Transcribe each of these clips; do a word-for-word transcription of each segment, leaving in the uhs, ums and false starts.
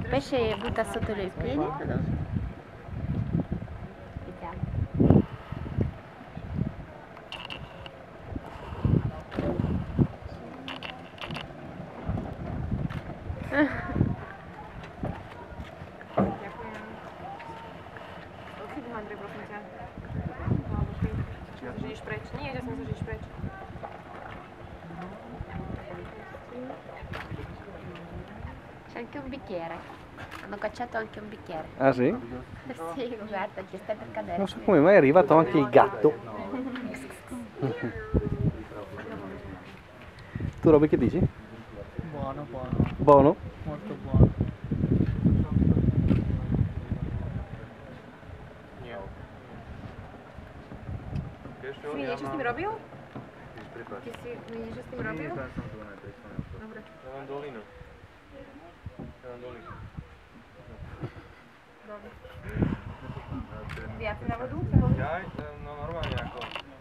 Il pesce butta sotto i piedi o no? Vediamo. Odchytnij Andrej, prosím ťa. Zažidiš preč. Nie, ja som zažidiš preč. C'è anche un bicchiere. Hanno cacciato anche un bicchiere. Ah sì? Sì, guarda, ci stai per cadere. Non so come mai è arrivato anche il gatto. Tu Roby che dici? Buono, buono. Buono? Molto buono. Si mi niečo s tým robil? Ty si mi niečo s tým robil? Dobre. Ja mám dolinu. Ja mám dolinu. Dobre. Viac na vodu? Ja, no normálne ako...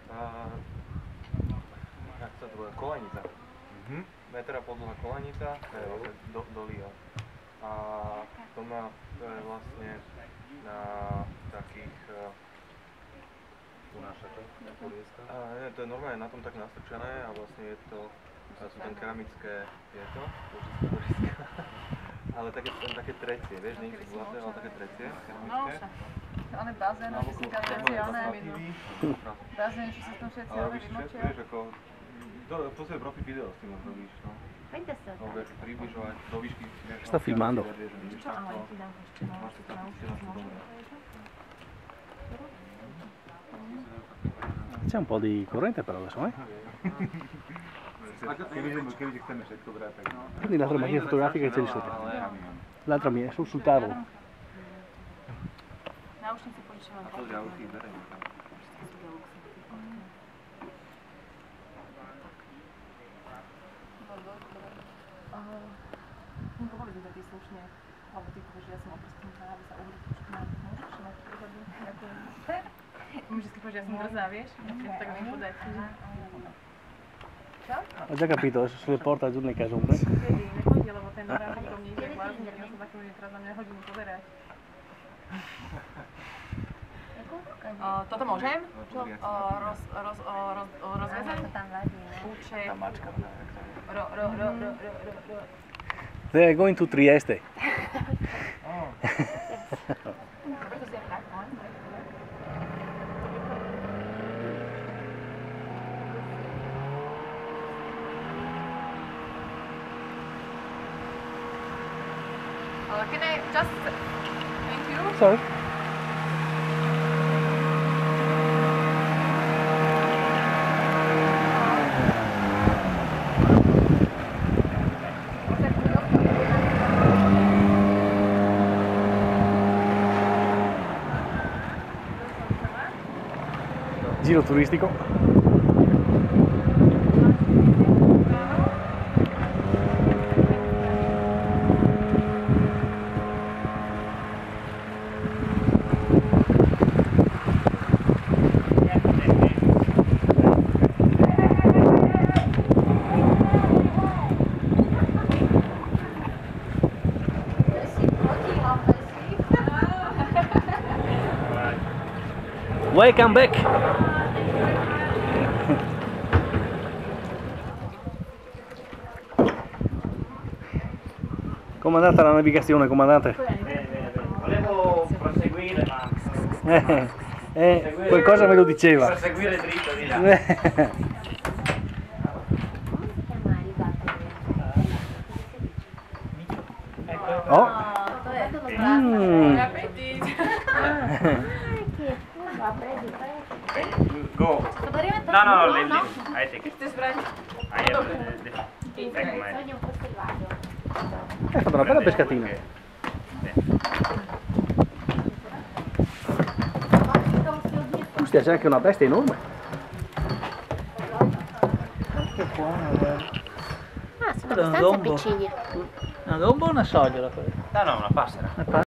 Jak sa to bude? Kolenica. Metra podlha kolenica, to je vlastne do, dolíha. A to má, to je vlastne na takých... A, nie, to je normálne na tom tak nastrčené a vlastne je to, sú tam keramické, je to, ale také, také trecie, vieš, nie sú zlaté, ale také trecie, keramické. One bazény, že si kanalizacioné. Bazény, že sa tam všetci ale robíš všetko, vieš, ako, to, to si je profi video s tým robíš, no. Alebo jak približovať do výšky, vieš, Sta filmando. Čo, ale ti dám ešte, no, máš to tam, ešte raz to dobre. C'è un po' di corrente però adesso, eh? Quindi l'altra macchina fotografica che c'è di sopra. L'altra mia, sul, sul tavolo. Náušnici požičavam. A to ďalší berem. No povedz mi to ty slušne, alebo ty povieš, že ja som oprsknutá, aby sa uhli trošku na môžeš všimať príhodne, ďakujem. Môžeš si povedať, že ja som drzá, vieš? Tak mi podaj. Čo? Ho già capito, adesso se le porta giù nel caso umbre. Kedy, nechodí, lebo ten narážnik do mne ide blázne, ja som taký, že teraz na mňa hodinu pozerať. Toto môžem? Čo? Roz, roz, roz, rozvezem? Účet. Ro, ro, ro, ro, ro, ro, ro. They are going to Trieste. Preto si je tak, no? Uh, can I just thank you? Sorry. Giro turistico. Welcome back! Com'è andata la navigazione, comandante? Volevo proseguire, ma... Eh, eh, qualcosa me lo diceva. Proseguire dritto di là. Oh! Mm. Go! No, no, no, lì, lì. I take it. I have the... Ecco, ma è... Hai fatto una bella pescatina. Ostia, c'è anche una bestia enorme. Che buono, vero? Ah, sono abbastanza piccini. Una gomba o una sogliola quella? No, no, una passera.